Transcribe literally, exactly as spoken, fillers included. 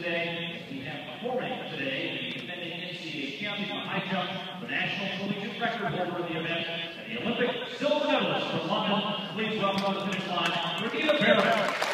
today. We have performing today the defending N C A A champion on high jump, the national collegiate record holder of the event, and the Olympic silver medalist from London. Please welcome to the finish line, Brigetta Barrett.